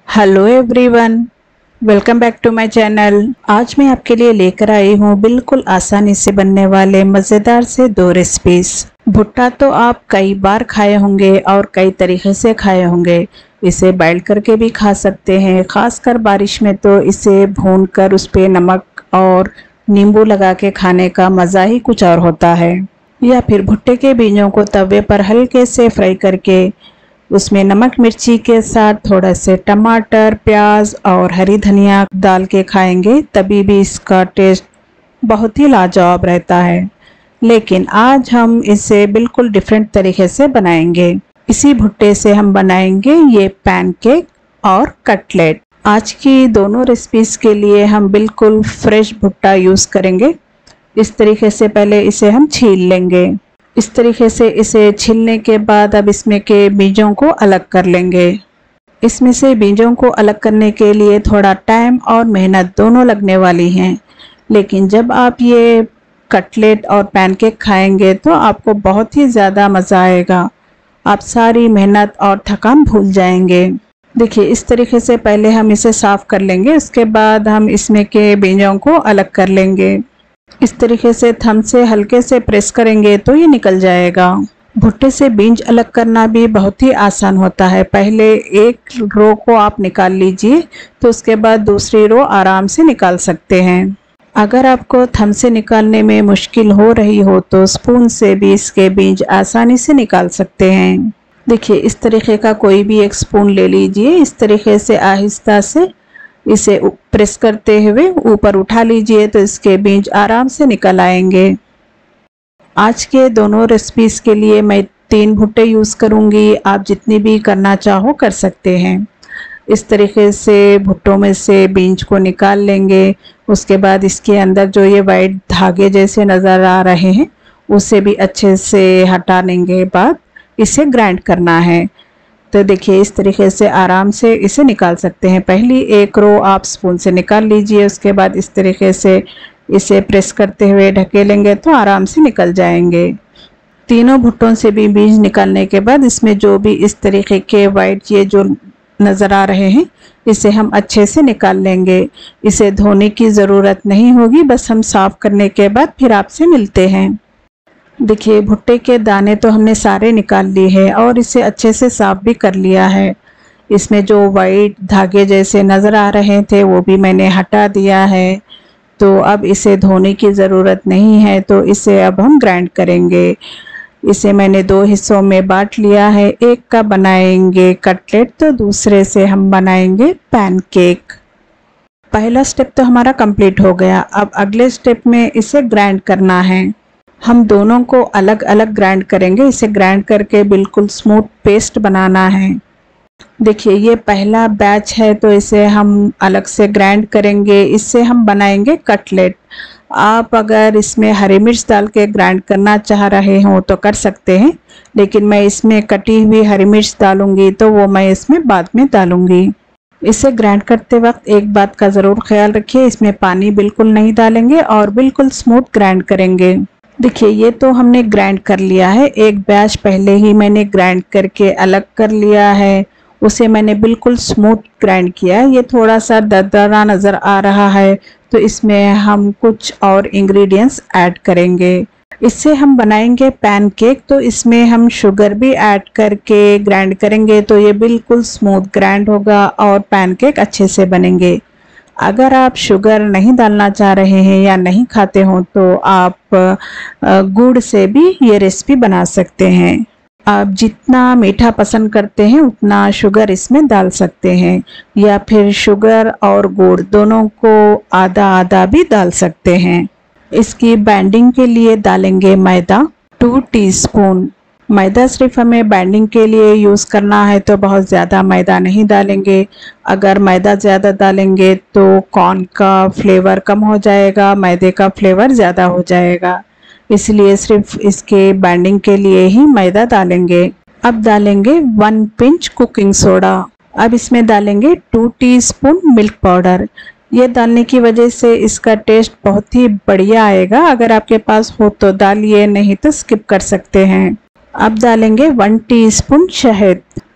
Hello everyone, welcome back to my channel. आज मैं आपके लिए लेकर आई हूँ बिल्कुल आसानी से बनने वाले मज़ेदार से दो रेसिपीज। भुट्टा तो आप कई बार खाए होंगे और कई तरीके से खाए होंगे। इसे बॉइल करके भी खा सकते हैं, खासकर बारिश में तो इसे भूनकर उस पर नमक और नींबू लगा के खाने का मज़ा ही कुछ और होता है। या फिर भुट्टे के बीजों को तवे पर हल्के से फ्राई करके उसमें नमक मिर्ची के साथ थोड़ा से टमाटर, प्याज और हरी धनिया डाल के खाएंगे, तभी भी इसका टेस्ट बहुत ही लाजवाब रहता है। लेकिन आज हम इसे बिल्कुल डिफरेंट तरीके से बनाएंगे। इसी भुट्टे से हम बनाएंगे ये पैनकेक और कटलेट। आज की दोनों रेसिपीज के लिए हम बिल्कुल फ्रेश भुट्टा यूज़ करेंगे। इस तरीके से पहले इसे हम छील लेंगे। इस तरीके से इसे छीलने के बाद अब इसमें के बीजों को अलग कर लेंगे। इसमें से बीजों को अलग करने के लिए थोड़ा टाइम और मेहनत दोनों लगने वाली हैं, लेकिन जब आप ये कटलेट और पैनकेक खाएंगे तो आपको बहुत ही ज़्यादा मज़ा आएगा। आप सारी मेहनत और थकान भूल जाएंगे। देखिए, इस तरीके से पहले हम इसे साफ़ कर लेंगे, उसके बाद हम इसमें के बीजों को अलग कर लेंगे। इस तरीके से थंब से हल्के से प्रेस करेंगे तो ये निकल जाएगा। भुट्टे से बीज अलग करना भी बहुत ही आसान होता है। पहले एक रो को आप निकाल लीजिए तो उसके बाद दूसरी रो आराम से निकाल सकते हैं। अगर आपको थंब से निकालने में मुश्किल हो रही हो तो स्पून से भी इसके बीज आसानी से निकाल सकते हैं। देखिए, इस तरीके का कोई भी एक स्पून ले लीजिए। इस तरीके से आहिस्ता से इसे प्रेस करते हुए ऊपर उठा लीजिए तो इसके बीज आराम से निकल आएंगे। आज के दोनों रेसिपीज के लिए मैं 3 भुट्टे यूज़ करूंगी। आप जितनी भी करना चाहो कर सकते हैं। इस तरीके से भुट्टों में से बीज को निकाल लेंगे। उसके बाद इसके अंदर जो ये वाइट धागे जैसे नज़र आ रहे हैं उसे भी अच्छे से हटा लेंगे। बाद इसे ग्राइंड करना है। तो देखिए, इस तरीके से आराम से इसे निकाल सकते हैं। पहली एक रो आप स्पून से निकाल लीजिए, उसके बाद इस तरीके से इसे प्रेस करते हुए ढकेलेंगे तो आराम से निकल जाएंगे। तीनों भुट्टों से भी बीज निकालने के बाद इसमें जो भी इस तरीके के वाइट ये जो नज़र आ रहे हैं इसे हम अच्छे से निकाल लेंगे। इसे धोने की ज़रूरत नहीं होगी, बस हम साफ़ करने के बाद फिर आपसे मिलते हैं। देखिए, भुट्टे के दाने तो हमने सारे निकाल लिए हैं और इसे अच्छे से साफ भी कर लिया है। इसमें जो वाइट धागे जैसे नज़र आ रहे थे वो भी मैंने हटा दिया है। तो अब इसे धोने की ज़रूरत नहीं है, तो इसे अब हम ग्राइंड करेंगे। इसे मैंने 2 हिस्सों में बांट लिया है। एक का बनाएंगे कटलेट तो दूसरे से हम बनाएंगे पैनकेक। पहला स्टेप तो हमारा कंप्लीट हो गया। अब अगले स्टेप में इसे ग्राइंड करना है। हम दोनों को अलग अलग ग्राइंड करेंगे। इसे ग्राइंड करके बिल्कुल स्मूथ पेस्ट बनाना है। देखिए, ये पहला बैच है तो इसे हम अलग से ग्राइंड करेंगे। इससे हम बनाएंगे कटलेट। आप अगर इसमें हरी मिर्च डाल के ग्राइंड करना चाह रहे हो तो कर सकते हैं, लेकिन मैं इसमें कटी हुई हरी मिर्च डालूंगी तो वो मैं इसमें बाद में डालूंगी। इसे ग्राइंड करते वक्त एक बात का ज़रूर ख्याल रखिए, इसमें पानी बिल्कुल नहीं डालेंगे और बिल्कुल स्मूथ ग्राइंड करेंगे। देखिए, ये तो हमने ग्राइंड कर लिया है। एक बैच पहले ही मैंने ग्राइंड करके अलग कर लिया है, उसे मैंने बिल्कुल स्मूथ ग्राइंड किया है। ये थोड़ा सा दरदरा नज़र आ रहा है तो इसमें हम कुछ और इंग्रेडिएंट्स ऐड करेंगे। इससे हम बनाएंगे पैनकेक, तो इसमें हम शुगर भी ऐड करके ग्राइंड करेंगे तो ये बिल्कुल स्मूथ ग्राइंड होगा और पैनकेक अच्छे से बनेंगे। अगर आप शुगर नहीं डालना चाह रहे हैं या नहीं खाते हो तो आप गुड़ से भी ये रेसिपी बना सकते हैं। आप जितना मीठा पसंद करते हैं उतना शुगर इसमें डाल सकते हैं, या फिर शुगर और गुड़ दोनों को आधा आधा भी डाल सकते हैं। इसकी बाइंडिंग के लिए डालेंगे मैदा 2 टीस्पून। मैदा सिर्फ हमें बाइंडिंग के लिए यूज़ करना है तो बहुत ज़्यादा मैदा नहीं डालेंगे। अगर मैदा ज़्यादा डालेंगे तो कॉर्न का फ्लेवर कम हो जाएगा, मैदे का फ्लेवर ज़्यादा हो जाएगा। इसलिए सिर्फ इसके बाइंडिंग के लिए ही मैदा डालेंगे। अब डालेंगे 1 पिंच कुकिंग सोडा। अब इसमें डालेंगे 2 टीस्पून मिल्क पाउडर। ये डालने की वजह से इसका टेस्ट बहुत ही बढ़िया आएगा। अगर आपके पास हो तो डालिए, नहीं तो स्किप कर सकते हैं। अब डालेंगे 1 टीस्पून शहद।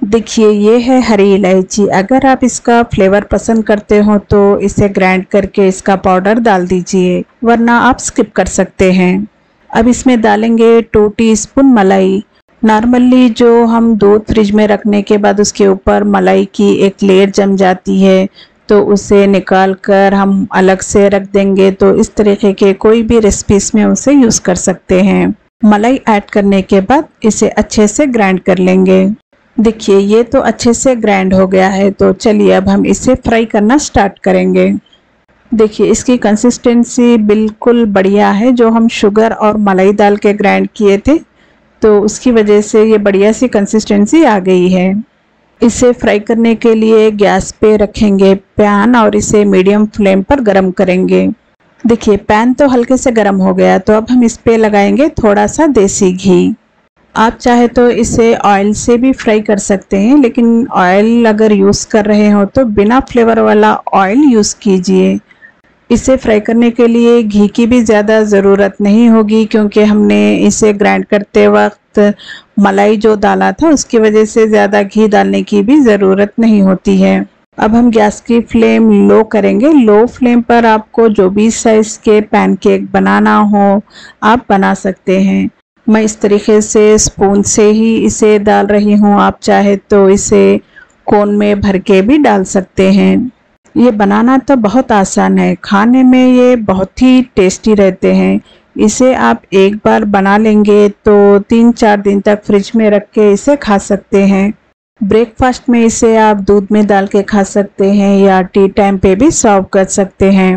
देखिए ये है हरी इलायची। अगर आप इसका फ्लेवर पसंद करते हो तो इसे ग्राइंड करके इसका पाउडर डाल दीजिए, वरना आप स्किप कर सकते हैं। अब इसमें डालेंगे 2 टीस्पून मलाई। नॉर्मली जो हम दूध फ्रिज में रखने के बाद उसके ऊपर मलाई की एक लेयर जम जाती है, तो उसे निकाल कर हम अलग से रख देंगे, तो इस तरीके के कोई भी रेसिपीज में उसे यूज़ कर सकते हैं। मलाई ऐड करने के बाद इसे अच्छे से ग्राइंड कर लेंगे। देखिए ये तो अच्छे से ग्राइंड हो गया है, तो चलिए अब हम इसे फ्राई करना स्टार्ट करेंगे। देखिए इसकी कंसिस्टेंसी बिल्कुल बढ़िया है। जो हम शुगर और मलाई डाल के ग्राइंड किए थे, तो उसकी वजह से ये बढ़िया सी कंसिस्टेंसी आ गई है। इसे फ्राई करने के लिए गैस पे रखेंगे पैन और इसे मीडियम फ्लेम पर गरम करेंगे। देखिए पैन तो हल्के से गरम हो गया, तो अब हम इस पे लगाएंगे थोड़ा सा देसी घी। आप चाहे तो इसे ऑयल से भी फ्राई कर सकते हैं, लेकिन ऑयल अगर यूज़ कर रहे हो तो बिना फ्लेवर वाला ऑयल यूज़ कीजिए। इसे फ्राई करने के लिए घी की भी ज़्यादा ज़रूरत नहीं होगी, क्योंकि हमने इसे ग्राइंड करते वक्त मलाई जो डाला था उसकी वजह से ज़्यादा घी डालने की भी ज़रूरत नहीं होती है। अब हम गैस की फ्लेम लो करेंगे। लो फ्लेम पर आपको जो भी साइज़ के पैनकेक बनाना हो आप बना सकते हैं। मैं इस तरीके से स्पून से ही इसे डाल रही हूँ, आप चाहे तो इसे कोन में भर के भी डाल सकते हैं। ये बनाना तो बहुत आसान है, खाने में ये बहुत ही टेस्टी रहते हैं। इसे आप एक बार बना लेंगे तो 3-4 दिन तक फ्रिज में रख के इसे खा सकते हैं। ब्रेकफास्ट में इसे आप दूध में डाल के खा सकते हैं या टी टाइम पे भी सर्व कर सकते हैं।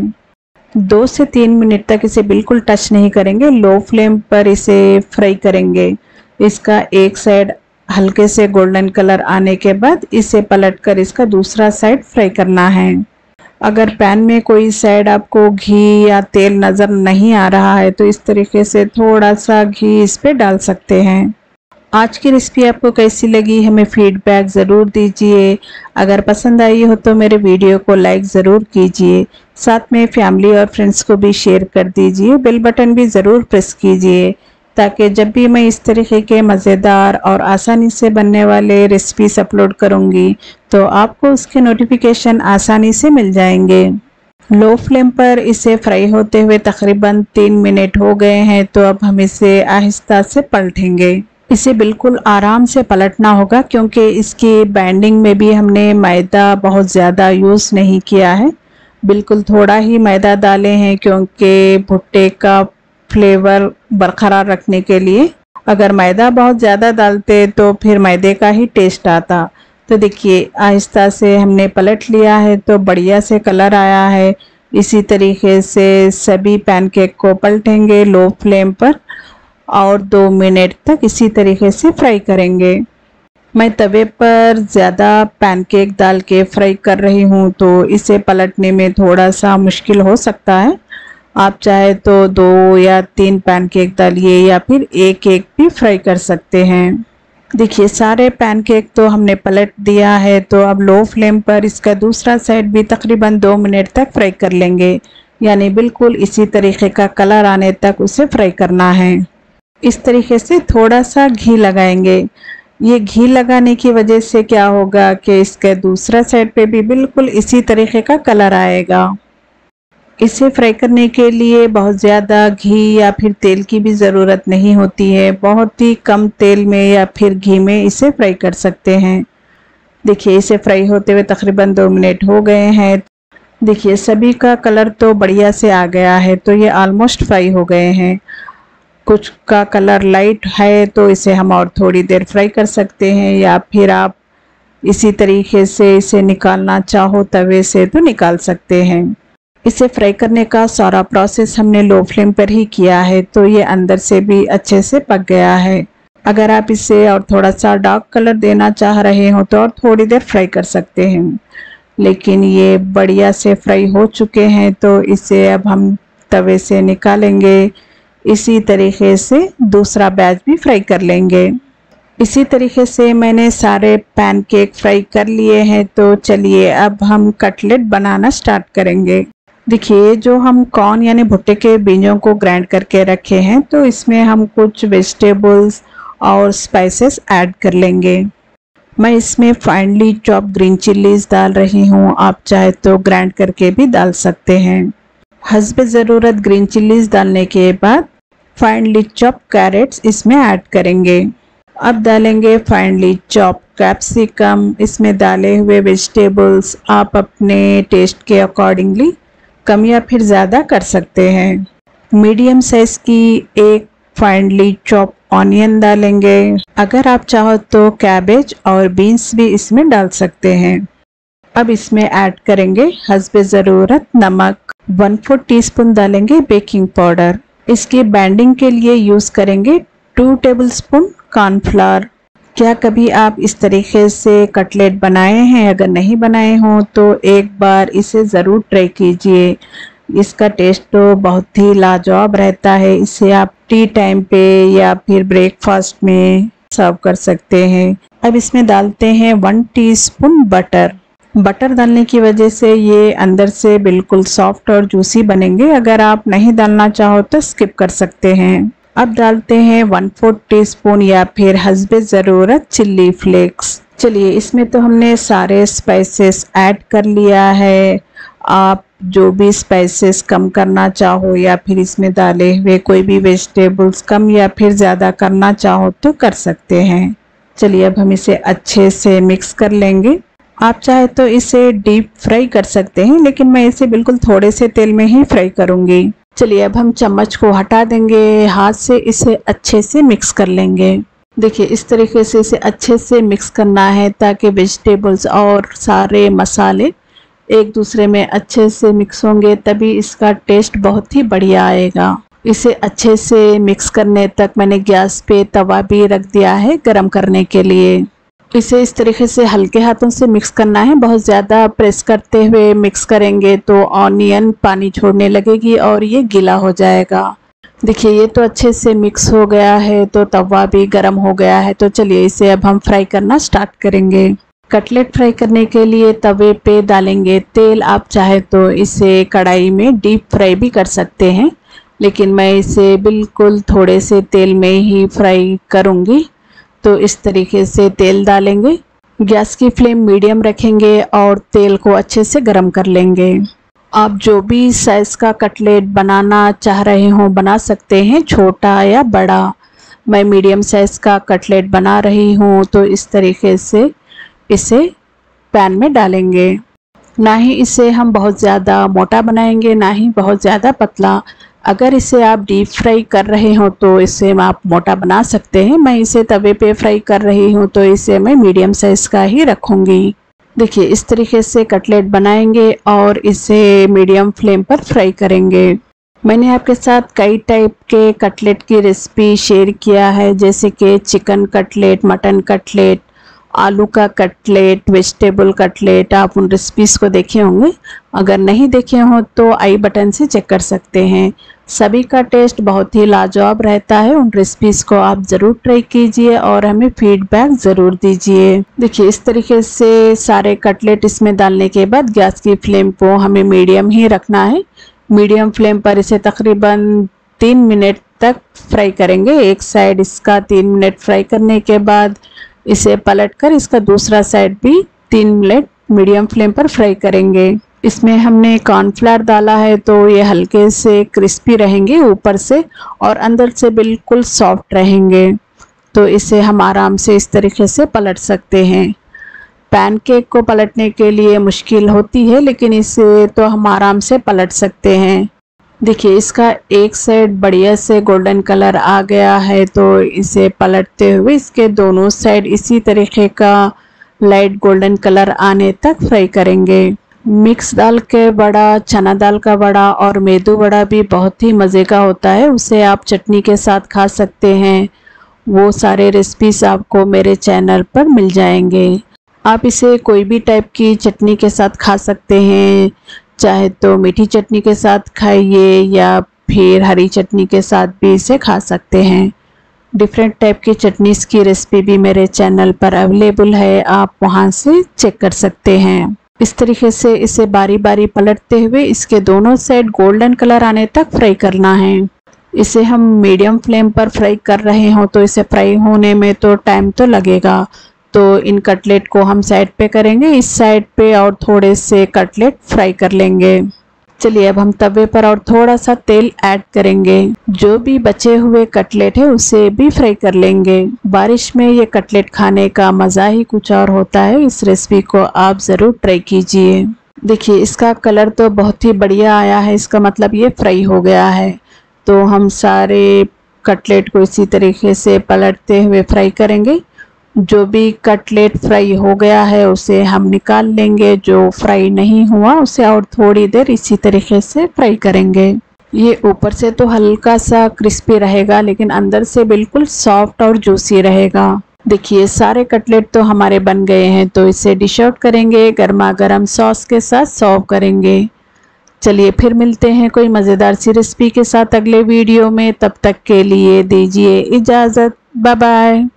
2 से 3 मिनट तक इसे बिल्कुल टच नहीं करेंगे, लो फ्लेम पर इसे फ्राई करेंगे। इसका एक साइड हल्के से गोल्डन कलर आने के बाद इसे पलटकर इसका दूसरा साइड फ्राई करना है। अगर पैन में कोई साइड आपको घी या तेल नज़र नहीं आ रहा है तो इस तरीके से थोड़ा सा घी इस पे डाल सकते हैं। आज की रेसिपी आपको कैसी लगी हमें फीडबैक ज़रूर दीजिए। अगर पसंद आई हो तो मेरे वीडियो को लाइक ज़रूर कीजिए, साथ में फैमिली और फ्रेंड्स को भी शेयर कर दीजिए। बेल बटन भी ज़रूर प्रेस कीजिए, ताकि जब भी मैं इस तरीके के मज़ेदार और आसानी से बनने वाले रेसिपीज अपलोड करूँगी तो आपको उसके नोटिफिकेशन आसानी से मिल जाएंगे। लो फ्लेम पर इसे फ्राई होते हुए तकरीबन 3 मिनट हो गए हैं, तो अब हम इसे आहिस्ता से पलटेंगे। इसे बिल्कुल आराम से पलटना होगा, क्योंकि इसकी बाइंडिंग में भी हमने मैदा बहुत ज़्यादा यूज़ नहीं किया है। बिल्कुल थोड़ा ही मैदा डाले हैं, क्योंकि भुट्टे का फ्लेवर बरकरार रखने के लिए। अगर मैदा बहुत ज़्यादा डालते तो फिर मैदे का ही टेस्ट आता। तो देखिए आहिस्ता से हमने पलट लिया है, तो बढ़िया से कलर आया है। इसी तरीके से सभी पैनकेक को पलटेंगे लो फ्लेम पर और 2 मिनट तक इसी तरीके से फ्राई करेंगे। मैं तवे पर ज़्यादा पैनकेक डाल के फ्राई कर रही हूँ, तो इसे पलटने में थोड़ा सा मुश्किल हो सकता है। आप चाहे तो 2 या 3 पैनकेक डालिए या फिर एक भी फ्राई कर सकते हैं। देखिए सारे पैनकेक तो हमने पलट दिया है, तो अब लो फ्लेम पर इसका दूसरा साइड भी तकरीबन 2 मिनट तक फ्राई कर लेंगे, यानी बिल्कुल इसी तरीके का कलर आने तक उसे फ्राई करना है। इस तरीके से थोड़ा सा घी लगाएंगे। ये घी लगाने की वजह से क्या होगा कि इसके दूसरा साइड पे भी बिल्कुल इसी तरीके का कलर आएगा। इसे फ्राई करने के लिए बहुत ज़्यादा घी या फिर तेल की भी ज़रूरत नहीं होती है। बहुत ही कम तेल में या फिर घी में इसे फ्राई कर सकते हैं। देखिए इसे फ्राई होते हुए तकरीबन 2 मिनट हो गए हैं। देखिए सभी का कलर तो बढ़िया से आ गया है, तो ये ऑलमोस्ट फ्राई हो गए हैं। कुछ का कलर लाइट है तो इसे हम और थोड़ी देर फ्राई कर सकते हैं, या फिर आप इसी तरीके से इसे निकालना चाहो तवे से तो निकाल सकते हैं। इसे फ्राई करने का सारा प्रोसेस हमने लो फ्लेम पर ही किया है, तो ये अंदर से भी अच्छे से पक गया है। अगर आप इसे और थोड़ा सा डार्क कलर देना चाह रहे हो तो और थोड़ी देर फ्राई कर सकते हैं, लेकिन ये बढ़िया से फ्राई हो चुके हैं, तो इसे अब हम तवे से निकालेंगे। इसी तरीके से दूसरा बैच भी फ्राई कर लेंगे। इसी तरीके से मैंने सारे पैनकेक फ्राई कर लिए हैं, तो चलिए अब हम कटलेट बनाना स्टार्ट करेंगे। देखिए जो हम कॉर्न यानी भुट्टे के बीजों को ग्राइंड करके रखे हैं, तो इसमें हम कुछ वेजिटेबल्स और स्पाइसेस ऐड कर लेंगे। मैं इसमें फाइनली चॉप ग्रीन चिल्लीज डाल रही हूँ, आप चाहे तो ग्राइंड करके भी डाल सकते हैं। हस्बे ज़रूरत ग्रीन चिल्लीज डालने के बाद फाइनली चॉप कैरेट्स इसमें ऐड करेंगे। अब डालेंगे फाइनली चॉप कैप्सिकम। इसमें डाले हुए वेजिटेबल्स आप अपने टेस्ट के अकॉर्डिंगली कम या फिर ज़्यादा कर सकते हैं। मीडियम साइज की एक फाइनली चॉप ऑनियन डालेंगे। अगर आप चाहो तो कैबेज और बीन्स भी इसमें डाल सकते हैं। अब इसमें ऐड करेंगे हस्बे ज़रूरत नमक। 1/4 टीस्पून डालेंगे बेकिंग पाउडर। इसकी बाइंडिंग के लिए यूज़ करेंगे 2 टेबलस्पून कॉर्नफ्लावर। क्या कभी आप इस तरीके से कटलेट बनाए हैं? अगर नहीं बनाए हों तो एक बार इसे ज़रूर ट्राई कीजिए। इसका टेस्ट तो बहुत ही लाजवाब रहता है। इसे आप टी टाइम पे या फिर ब्रेकफास्ट में सर्व कर सकते हैं। अब इसमें डालते हैं 1 टीस्पून बटर। बटर डालने की वजह से ये अंदर से बिल्कुल सॉफ्ट और जूसी बनेंगे। अगर आप नहीं डालना चाहो तो स्किप कर सकते हैं। अब डालते हैं 1/4 टीस्पून या फिर हस्बे ज़रूरत चिल्ली फ्लेक्स। चलिए, इसमें तो हमने सारे स्पाइसेस ऐड कर लिया है। आप जो भी स्पाइसेस कम करना चाहो या फिर इसमें डाले हुए कोई भी वेजिटेबल्स कम या फिर ज़्यादा करना चाहो तो कर सकते हैं। चलिए, अब हम इसे अच्छे से मिक्स कर लेंगे। आप चाहे तो इसे डीप फ्राई कर सकते हैं, लेकिन मैं इसे बिल्कुल थोड़े से तेल में ही फ्राई करूंगी। चलिए, अब हम चम्मच को हटा देंगे, हाथ से इसे अच्छे से मिक्स कर लेंगे। देखिए, इस तरीके से इसे अच्छे से मिक्स करना है ताकि वेजिटेबल्स और सारे मसाले एक दूसरे में अच्छे से मिक्स होंगे, तभी इसका टेस्ट बहुत ही बढ़िया आएगा। इसे अच्छे से मिक्स करने तक मैंने गैस पे तवा भी रख दिया है गरम करने के लिए। इसे इस तरीके से हल्के हाथों से मिक्स करना है। बहुत ज़्यादा प्रेस करते हुए मिक्स करेंगे तो ऑनियन पानी छोड़ने लगेगी और ये गीला हो जाएगा। देखिए, ये तो अच्छे से मिक्स हो गया है, तो तवा भी गरम हो गया है। तो चलिए, इसे अब हम फ्राई करना स्टार्ट करेंगे। कटलेट फ्राई करने के लिए तवे पे डालेंगे तेल। आप चाहे तो इसे कढ़ाई में डीप फ्राई भी कर सकते हैं, लेकिन मैं इसे बिल्कुल थोड़े से तेल में ही फ्राई करूँगी। तो इस तरीके से तेल डालेंगे, गैस की फ्लेम मीडियम रखेंगे और तेल को अच्छे से गरम कर लेंगे। आप जो भी साइज़ का कटलेट बनाना चाह रहे हो बना सकते हैं, छोटा या बड़ा। मैं मीडियम साइज़ का कटलेट बना रही हूँ, तो इस तरीके से इसे पैन में डालेंगे। ना ही इसे हम बहुत ज़्यादा मोटा बनाएंगे, ना ही बहुत ज़्यादा पतला। अगर इसे आप डीप फ्राई कर रहे हो तो इसे आप मोटा बना सकते हैं। मैं इसे तवे पे फ्राई कर रही हूँ, तो इसे मैं मीडियम साइज़ का ही रखूँगी। देखिए, इस तरीके से कटलेट बनाएंगे और इसे मीडियम फ्लेम पर फ्राई करेंगे। मैंने आपके साथ कई टाइप के कटलेट की रेसिपी शेयर किया है, जैसे कि चिकन कटलेट, मटन कटलेट, आलू का कटलेट, वेजिटेबल कटलेट। आप उन रेसिपीज़ को देखे होंगे। अगर नहीं देखे हो तो आई बटन से चेक कर सकते हैं। सभी का टेस्ट बहुत ही लाजवाब रहता है। उन रेसिपीज़ को आप ज़रूर ट्राई कीजिए और हमें फीडबैक ज़रूर दीजिए। देखिए, इस तरीके से सारे कटलेट इसमें डालने के बाद गैस की फ्लेम को हमें मीडियम ही रखना है। मीडियम फ्लेम पर इसे तकरीबन 3 मिनट तक फ्राई करेंगे। एक साइड इसका 3 मिनट फ्राई करने के बाद इसे पलटकर इसका दूसरा साइड भी 3 मिनट मीडियम फ्लेम पर फ्राई करेंगे। इसमें हमने कॉर्नफ्लावर डाला है, तो ये हल्के से क्रिस्पी रहेंगे ऊपर से और अंदर से बिल्कुल सॉफ्ट रहेंगे। तो इसे हम आराम से इस तरीके से पलट सकते हैं। पैनकेक को पलटने के लिए मुश्किल होती है, लेकिन इसे तो हम आराम से पलट सकते हैं। देखिए, इसका एक साइड बढ़िया से गोल्डन कलर आ गया है, तो इसे पलटते हुए इसके दोनों साइड इसी तरीके का लाइट गोल्डन कलर आने तक फ्राई करेंगे। मिक्स दाल के बड़ा, चना दाल का बड़ा और मेदू बड़ा भी बहुत ही मज़े का होता है। उसे आप चटनी के साथ खा सकते हैं। वो सारे रेसिपीज़ आपको मेरे चैनल पर मिल जाएंगे। आप इसे कोई भी टाइप की चटनी के साथ खा सकते हैं, चाहे तो मीठी चटनी के साथ खाइए या फिर हरी चटनी के साथ भी इसे खा सकते हैं। डिफरेंट टाइप की चटनीज़ की रेसिपी भी मेरे चैनल पर अवेलेबल है, आप वहां से चेक कर सकते हैं। इस तरीके से इसे बारी बारी पलटते हुए इसके दोनों साइड गोल्डन कलर आने तक फ्राई करना है। इसे हम मीडियम फ्लेम पर फ्राई कर रहे हो, तो इसे फ्राई होने में तो टाइम तो लगेगा। तो इन कटलेट को हम साइड पे करेंगे, इस साइड पे और थोड़े से कटलेट फ्राई कर लेंगे। चलिए अब हम तवे पर और थोड़ा सा तेल ऐड करेंगे। जो भी बचे हुए कटलेट है उसे भी फ्राई कर लेंगे। बारिश में ये कटलेट खाने का मज़ा ही कुछ और होता है। इस रेसिपी को आप ज़रूर ट्राई कीजिए। देखिए इसका कलर तो बहुत ही बढ़िया आया है, इसका मतलब ये फ्राई हो गया है। तो हम सारे कटलेट को इसी तरीके से पलटते हुए फ्राई करेंगे। जो भी कटलेट फ्राई हो गया है उसे हम निकाल लेंगे, जो फ्राई नहीं हुआ उसे और थोड़ी देर इसी तरीके से फ्राई करेंगे। ये ऊपर से तो हल्का सा क्रिस्पी रहेगा लेकिन अंदर से बिल्कुल सॉफ्ट और जूसी रहेगा। देखिए सारे कटलेट तो हमारे बन गए हैं, तो इसे डिश आउट करेंगे, गर्मा गर्म सॉस के साथ सर्व करेंगे। चलिए फिर मिलते हैं कोई मज़ेदार सी रेसिपी के साथ अगले वीडियो में। तब तक के लिए दीजिए इजाज़त। Bye bye.